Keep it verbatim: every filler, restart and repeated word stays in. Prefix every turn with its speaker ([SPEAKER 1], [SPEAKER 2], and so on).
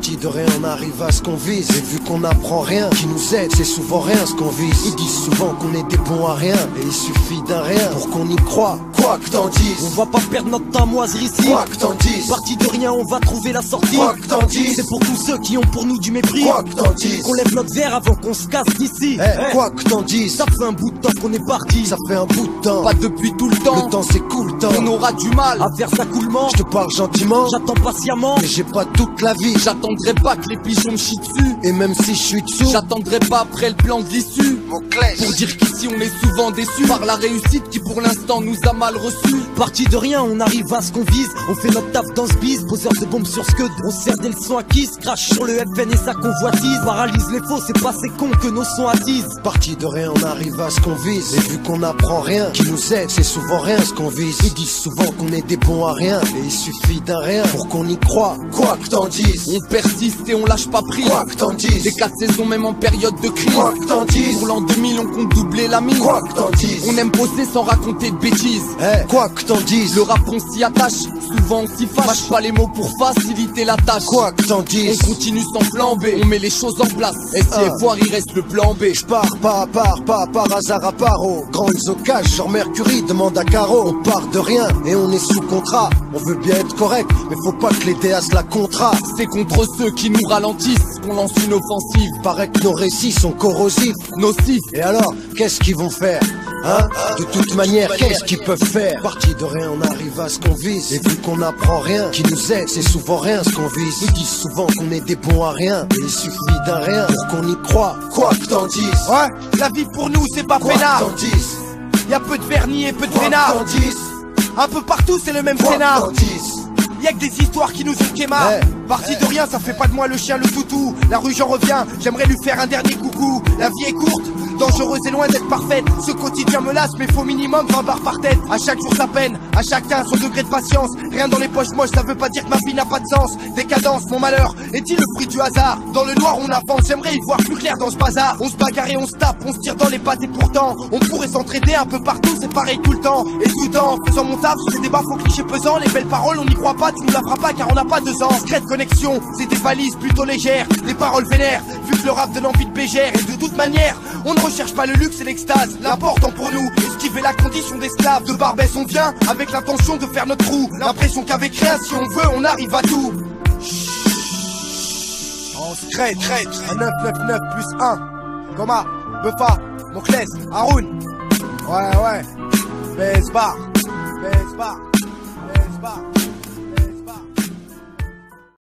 [SPEAKER 1] Parti de rien, on arrive à ce qu'on vise. Et vu qu'on n'apprend rien, qui nous aide, c'est souvent rien ce qu'on vise. Ils disent souvent qu'on est des bons à rien, et il suffit d'un rien pour qu'on y croit. Quoi que t'en dises,
[SPEAKER 2] on va pas perdre notre temps à moisir ici.
[SPEAKER 1] Quoi que t'en dises,
[SPEAKER 2] parti de rien, on va trouver la sortie.
[SPEAKER 1] Quoi que t'en dises,
[SPEAKER 2] c'est pour tous ceux qui ont pour nous du mépris.
[SPEAKER 1] Quoi que t'en dises,
[SPEAKER 2] qu'on lève notre verre avant qu'on se casse d'ici.
[SPEAKER 1] hey, hey. Quoi que t'en dises,
[SPEAKER 2] ça fait un bout de temps qu'on est parti.
[SPEAKER 1] Ça fait un bout de temps,
[SPEAKER 3] pas depuis tout le temps.
[SPEAKER 1] Le temps s'écoule tant,
[SPEAKER 3] on aura du mal
[SPEAKER 2] à faire ça coulement.
[SPEAKER 1] Je te parle gentiment,
[SPEAKER 2] j'attends patiemment,
[SPEAKER 1] mais j'ai pas toute la vie.
[SPEAKER 3] J'attendrai pas que les pigeons me chient dessus.
[SPEAKER 1] Et même si je suis dessous,
[SPEAKER 3] j'attendrai pas après le plan de l'issue. Pour dire qu'ici on est souvent déçus par la réussite qui pour l'instant nous a mal reçus.
[SPEAKER 2] Parti de rien, on arrive à ce qu'on vise. On fait notre taf dans ce bise, poseur de bombes sur ce que on sert des leçons acquises. Crash sur le F N et sa convoitise. Paralyse les faux, c'est pas ces cons que nos sons attisent.
[SPEAKER 1] Parti de rien, on arrive à ce qu'on vise. Et vu qu'on apprend rien, qui nous aide, c'est souvent rien ce qu'on vise. Ils disent souvent qu'on est des bons à rien, et il suffit d'un rien pour qu'on y croit. Quoi que t'en dises,
[SPEAKER 3] on persiste et on lâche pas prise.
[SPEAKER 1] Quoi que t'en dises,
[SPEAKER 3] les quatre saisons même en période de crise.
[SPEAKER 1] Quoi que t'en dises,
[SPEAKER 3] pour l'an deux mille on compte doubler la mise.
[SPEAKER 1] Quoi que t'en dises,
[SPEAKER 3] on aime bosser sans raconter de bêtises.
[SPEAKER 1] Hey, quoi que t'en dises,
[SPEAKER 3] le rap on s'y attache, souvent on s'y fâche. Mâche pas les mots pour faciliter la tâche.
[SPEAKER 1] Quoi que t'en dises,
[SPEAKER 3] on continue sans flamber, on met les choses en place. Et si
[SPEAKER 1] ah.
[SPEAKER 3] foire il reste le plan B.
[SPEAKER 1] Je pars pas à part, pas par hasard à part. Au grand isocage, genre Mercury demande à Caro. On part de rien et on est sous contrat. On veut bien être correct, mais faut pas que les déasses la contrat.
[SPEAKER 3] C'est contre ceux qui nous ralentissent qu'on lance une offensive.
[SPEAKER 1] Paraît que nos récits sont corrosifs,
[SPEAKER 3] nocifs.
[SPEAKER 1] Et alors, qu'est-ce qu'ils vont faire, hein? De toute manière, qu'est-ce qu'ils peuvent faire? Parti de rien, on arrive à ce qu'on vise. Et vu qu'on apprend rien, qui nous aide, c'est souvent rien ce qu'on vise. Ils disent souvent qu'on est des bons à rien, et il suffit d'un rien pour qu'on y croit. Quoi que t'en dises,
[SPEAKER 4] ouais, la vie pour nous c'est pas peinard.
[SPEAKER 1] Quoi que t'en dises,
[SPEAKER 4] y'a peu de vernis et peu de
[SPEAKER 1] Quoi
[SPEAKER 4] vénard.
[SPEAKER 1] que t'en dises,
[SPEAKER 4] un peu partout c'est le même
[SPEAKER 1] Quoi
[SPEAKER 4] scénar.
[SPEAKER 1] que t'en dises,
[SPEAKER 4] y'a que des histoires qui nous ont quémar.
[SPEAKER 1] hey,
[SPEAKER 4] Parti
[SPEAKER 1] hey.
[SPEAKER 4] de rien, ça fait pas de moi le chien, le toutou. La rue j'en reviens, j'aimerais lui faire un dernier coucou. La vie est courte, dangereuse et loin d'être parfaite. Ce quotidien me lasse, mais faut minimum vingt barres par tête. À chaque jour sa peine, à chacun son degré de patience. Rien dans les poches moches, ça veut pas dire que ma vie n'a pas de sens. Décadence, mon malheur, est-il le fruit du hasard? Dans le noir on avance, j'aimerais y voir plus clair dans ce bazar. On se bagarre et on se tape, on se tire dans les pattes et pourtant on pourrait s'entraider un peu partout, c'est pareil tout le temps. Et tout le temps, en faisant mon taf, sur ces débats faux clichés pesants. Les belles paroles on n'y croit pas, tu nous la feras pas car on n'a pas deux ans. Secrète connexion, c'est des valises plutôt légères. Des paroles vénères, vu que le rap donne envie de bégère. Et de toute manière, on ne recherche pas le luxe et l'extase. L'important pour nous, esquiver la condition d'esclave. De Barbès on vient, avec l'intention de faire notre trou. L'impression qu'avec rien, si on veut, on arrive à tout. On se crête, crête, un neuf neuf neuf plus un. Coma, Buffa, Moclès, Haroun. Ouais, ouais. Besbar, Besbar, Besbar.